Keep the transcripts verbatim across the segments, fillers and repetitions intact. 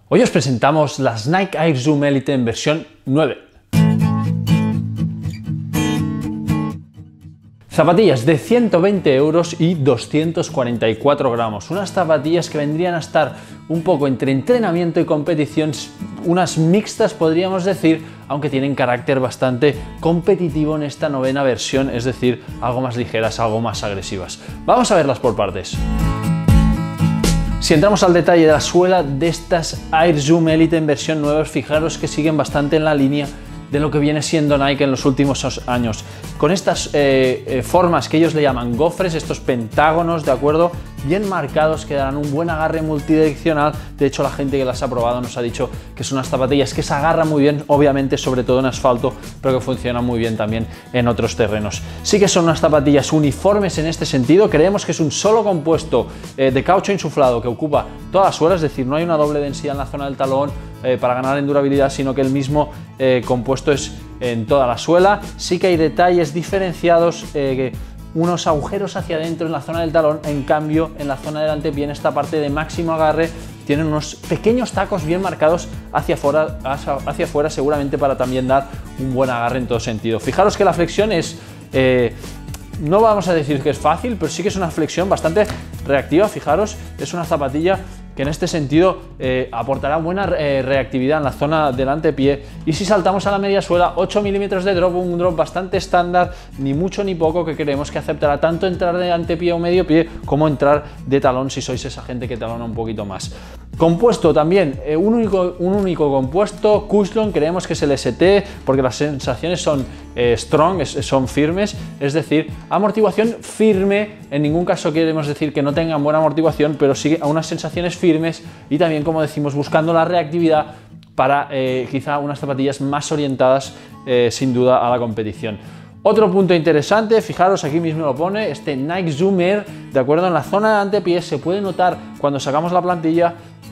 Hoy os presentamos las Nike Air Zoom Elite en versión nueve. Zapatillas de ciento veinte euros y doscientos cuarenta y cuatro gramos. Unas zapatillas que vendrían a estar un poco entre entrenamiento y competición, unas mixtas podríamos decir, aunque tienen carácter bastante competitivo en esta novena versión, es decir, algo más ligeras, algo más agresivas. Vamos a verlas por partes. Si entramos al detalle de la suela de estas Air Zoom Elite en versión nueve, fijaros que siguen bastante en la línea de lo que viene siendo Nike en los últimos años, con estas eh, eh, formas que ellos le llaman gofres, estos pentágonos, ¿de acuerdo? Bien marcados, que darán un buen agarre multidireccional. De hecho, la gente que las ha probado nos ha dicho que son unas zapatillas que se agarran muy bien, obviamente sobre todo en asfalto, pero que funcionan muy bien también en otros terrenos. Sí que son unas zapatillas uniformes en este sentido. Creemos que es un solo compuesto eh, de caucho insuflado que ocupa toda la suela, es decir, no hay una doble densidad en la zona del talón eh, para ganar en durabilidad, sino que el mismo eh, compuesto es en toda la suela. Sí que hay detalles diferenciados, eh, unos agujeros hacia adentro en la zona del talón, en cambio en la zona del antepié, en esta parte de máximo agarre, tienen unos pequeños tacos bien marcados hacia afuera, hacia afuera, seguramente para también dar un buen agarre en todo sentido. Fijaros que la flexión es, eh, no vamos a decir que es fácil, pero sí que es una flexión bastante reactiva. Fijaros, es una zapatilla que en este sentido eh, aportará buena eh, reactividad en la zona del antepié. Y si saltamos a la media suela, ocho milímetros de drop, un drop bastante estándar, ni mucho ni poco, que creemos que aceptará tanto entrar de antepié o medio pie como entrar de talón si sois esa gente que talona un poquito más. Compuesto también, eh, un, único, un único compuesto, Cushlon, creemos que es el S T, porque las sensaciones son eh, strong, es, son firmes, es decir, amortiguación firme. En ningún caso queremos decir que no tengan buena amortiguación, pero sí a unas sensaciones firmes, y también, como decimos, buscando la reactividad para eh, quizá unas zapatillas más orientadas eh, sin duda a la competición. Otro punto interesante, fijaros, aquí mismo lo pone, este Nike Zoom Air, de acuerdo, en la zona de antepié se puede notar cuando sacamos la plantilla,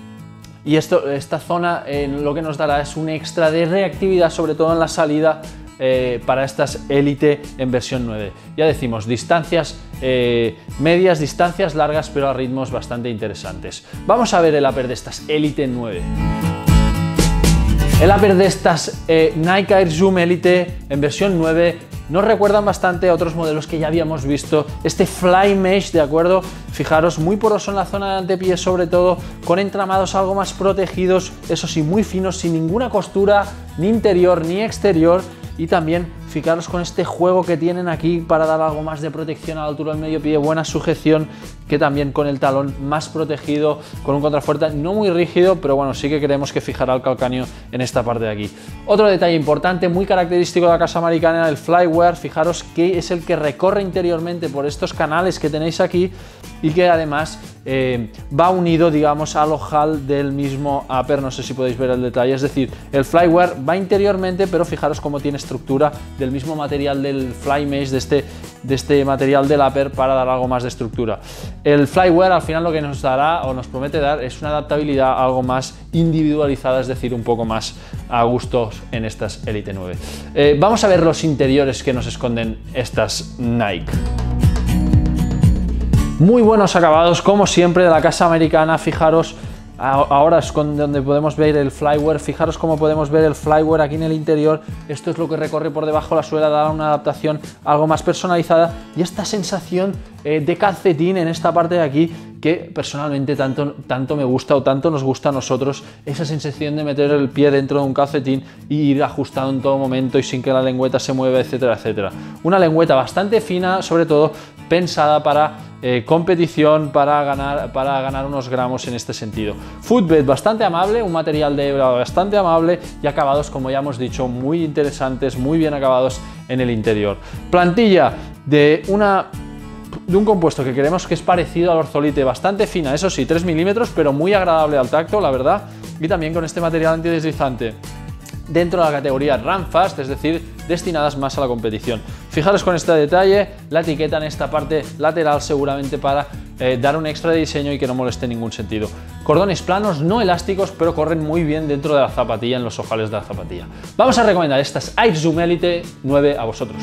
y esto, esta zona eh, lo que nos dará es un extra de reactividad, sobre todo en la salida, Eh, para estas Elite en versión nueve. Ya decimos, distancias eh, medias, distancias largas, pero a ritmos bastante interesantes. Vamos a ver el upper de estas Elite nueve. El upper de estas eh, Nike Air Zoom Elite en versión nueve nos recuerdan bastante a otros modelos que ya habíamos visto. Este Fly Mesh, de acuerdo, fijaros, muy poroso en la zona de antepié, sobre todo, con entramados algo más protegidos, eso sí, muy finos, sin ninguna costura, ni interior ni exterior. Y también fijaros con este juego que tienen aquí para dar algo más de protección a la altura del medio pie, buena sujeción, que también con el talón más protegido, con un contrafuerte no muy rígido, pero bueno, sí que creemos que fijará el calcáneo en esta parte de aquí. Otro detalle importante, muy característico de la casa americana, el Flywear. Fijaros que es el que recorre interiormente por estos canales que tenéis aquí, y que además eh, va unido, digamos, al ojal del mismo upper. No sé si podéis ver el detalle, es decir, el Flywear va interiormente, pero fijaros cómo tiene estructura del mismo material del Fly Mesh, de este, de este material del upper, para dar algo más de estructura. El Flywear al final lo que nos dará o nos promete dar es una adaptabilidad algo más individualizada, es decir, un poco más a gustos en estas Elite nueve. Eh, vamos a ver los interiores que nos esconden estas Nike. Muy buenos acabados, como siempre, de la casa americana. Fijaros, ahora es con donde podemos ver el Flywear. Fijaros cómo podemos ver el Flywear aquí en el interior. Esto es lo que recorre por debajo la suela, da una adaptación algo más personalizada, y esta sensación eh, de calcetín en esta parte de aquí, que personalmente tanto, tanto me gusta, o tanto nos gusta a nosotros, esa sensación de meter el pie dentro de un calcetín y ir ajustado en todo momento y sin que la lengüeta se mueva, etcétera, etcétera. Una lengüeta bastante fina, sobre todo pensada para eh, competición, para ganar, para ganar unos gramos en este sentido. Footbed bastante amable, un material de hebra bastante amable, y acabados, como ya hemos dicho, muy interesantes, muy bien acabados en el interior. Plantilla de una de un compuesto que creemos que es parecido al Ortholite, bastante fina, eso sí, tres milímetros, pero muy agradable al tacto, la verdad, y también con este material antideslizante dentro de la categoría Run Fast, es decir, destinadas más a la competición. Fijaros con este detalle, la etiqueta en esta parte lateral, seguramente para eh, dar un extra de diseño y que no moleste en ningún sentido. Cordones planos, no elásticos, pero corren muy bien dentro de la zapatilla, en los ojales de la zapatilla. Vamos a recomendar estas Air Zoom Elite nueve a vosotros.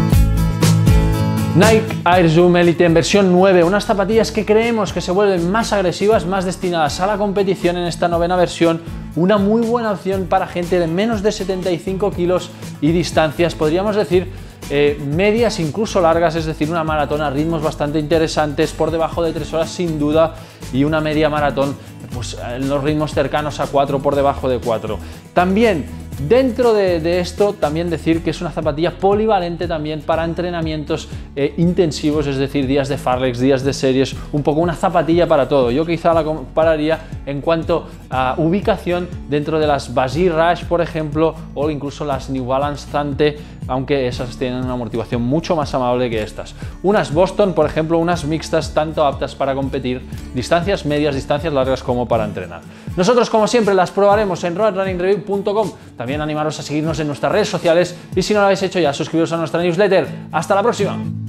Nike Air Zoom Elite en versión nueve, unas zapatillas que creemos que se vuelven más agresivas, más destinadas a la competición en esta novena versión, una muy buena opción para gente de menos de setenta y cinco kilos y distancias, podríamos decir, eh, medias, incluso largas, es decir, una maratón a ritmos bastante interesantes, por debajo de tres horas sin duda, y una media maratón pues, en los ritmos cercanos a cuatro, por debajo de cuatro. También dentro de, de esto, también decir que es una zapatilla polivalente también para entrenamientos eh, intensivos, es decir, días de Farlex, días de series, un poco una zapatilla para todo. Yo quizá la compararía en cuanto a ubicación dentro de las Basic Rush, por ejemplo, o incluso las New Balance Zante, aunque esas tienen una amortiguación mucho más amable que estas. Unas Boston, por ejemplo, unas mixtas, tanto aptas para competir, distancias medias, distancias largas como para entrenar. Nosotros, como siempre, las probaremos en road running review punto com. También animaros a seguirnos en nuestras redes sociales y si no lo habéis hecho ya, suscribiros a nuestra newsletter. ¡Hasta la próxima!